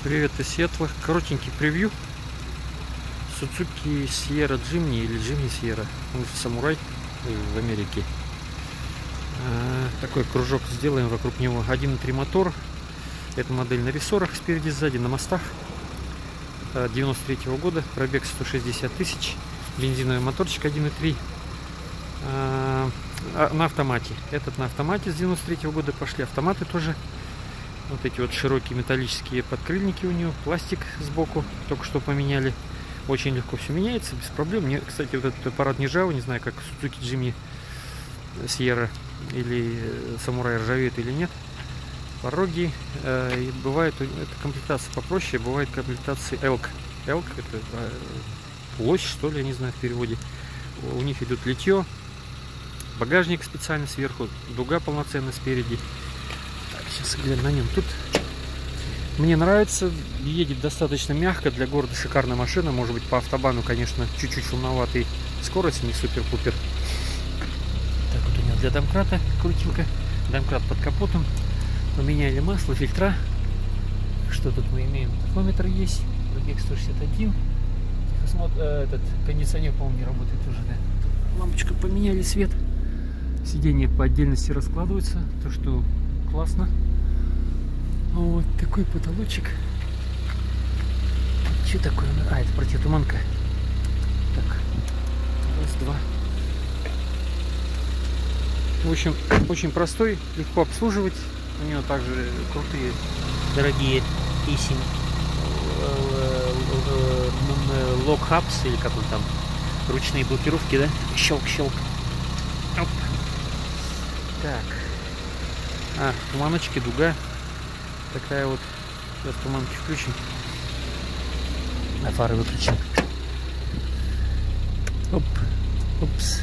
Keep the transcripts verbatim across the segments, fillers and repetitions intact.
Привет из Сиэтла. Коротенький превью Suzuki Sierra Jimny или Jimny Sierra. Он самурай в Америке. А, такой кружок сделаем вокруг него. один и три мотор. Это модель на рессорах спереди, сзади, на мостах. девяносто третьего года. Пробег сто шестьдесят тысяч. Бензиновый моторчик один и три. А, на автомате. Этот на автомате с девяносто третьего года. Пошли автоматы тоже. Вот эти вот широкие металлические подкрыльники у него, пластик сбоку, только что поменяли. Очень легко все меняется, без проблем. Мне, кстати, вот этот аппарат не ржавый, не знаю, как Suzuki Jimny Sierra или Samurai ржавеет или нет. Пороги. Э, и бывает, это комплектация попроще, бывает комплектация элк. элк это э, лось, что ли, я не знаю в переводе. У них идет литье, багажник специально сверху, дуга полноценная спереди. Сейчас глянем на нем. Тут мне нравится, едет достаточно мягко, для города шикарная машина. Может быть, по автобану, конечно, чуть-чуть шумноватый, скорость не супер-пупер. Так, вот у него для домкрата крутилка, домкрат под капотом. Поменяли масло, фильтра. Что тут мы имеем? Тахометр есть, пробег сто шестьдесят один. Техосмотр, э, этот кондиционер, по-моему, не работает уже, да. Лампочку поменяли, свет. Сиденья по отдельности раскладываются, то что классно. Вот такой потолочек. Что такое? А, это противотуманка. Так, раз, два. В общем, очень простой, легко обслуживать. У него также крутые, дорогие кейсинг, лок-хабс, или как он там, ручные блокировки, да? Щелк-щелк. Оп. Так. А, туманочки, дуга. Такая вот. Сейчас туманки включим. А фары выключим. Оп. Опс.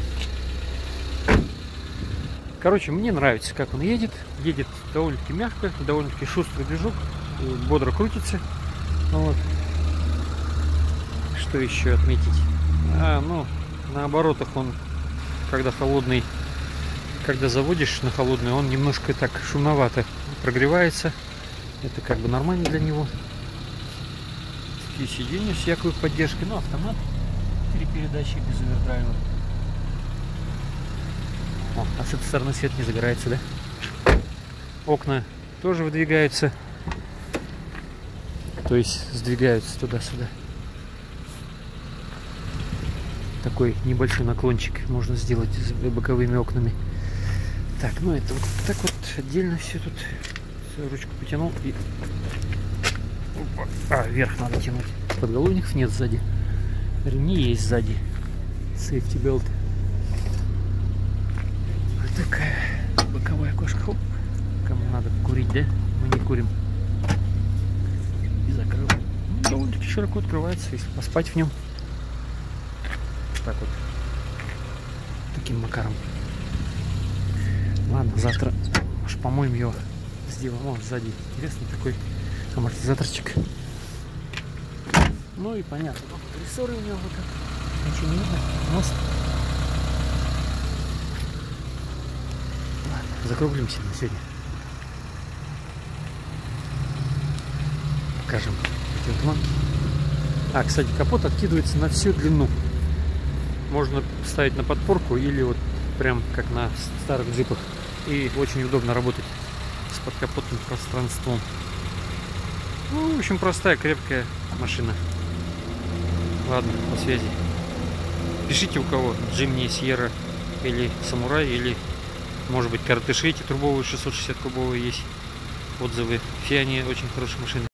Короче, мне нравится, как он едет. Едет довольно-таки мягко, довольно-таки шустрый движок. Бодро крутится. Вот. Что еще отметить? А, ну, на оборотах он, когда холодный, когда заводишь на холодный, он немножко так шумновато прогревается. Это как бы нормально для него. Такие сиденья с якобы поддержкой. Ну, автомат. Три передачи без овердрайва. О, а с этой стороны свет не загорается, да? Окна тоже выдвигаются. То есть сдвигаются туда-сюда. Такой небольшой наклончик можно сделать с боковыми окнами. Так, ну это вот так вот отдельно все тут. Все, ручку потянул и... Опа. А, вверх надо тянуть. Подголовников нет сзади. Ремни есть сзади. Safety belt. Вот такая боковая окошко. Оп. Кому надо курить, да? Мы не курим. И закрыл. Ну, довольно-таки широко открывается, если поспать в нем. Так вот. Таким макаром. Ладно, завтра уж помоем его, сделаем. О, сзади интересный такой амортизаторчик. Ну и понятно. Рессоры у него вот так. Ничего не видно. Мост. Ладно, закруглимся на сегодня. Покажем эти туманки. А, кстати, капот откидывается на всю длину. Можно ставить на подпорку или вот прям как на старых джипах. И очень удобно работать с подкапотным пространством. Ну, в общем, простая, крепкая машина. Ладно, по связи. Пишите, у кого Jimny Sierra или Samurai, или, может быть, Картыши эти турбовые шестьсот шестьдесят кубовые есть. Отзывы. Все они очень хорошие машины.